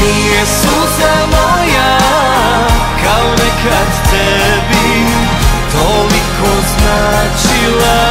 Nije suza moja kao nekad tebi toliko značila.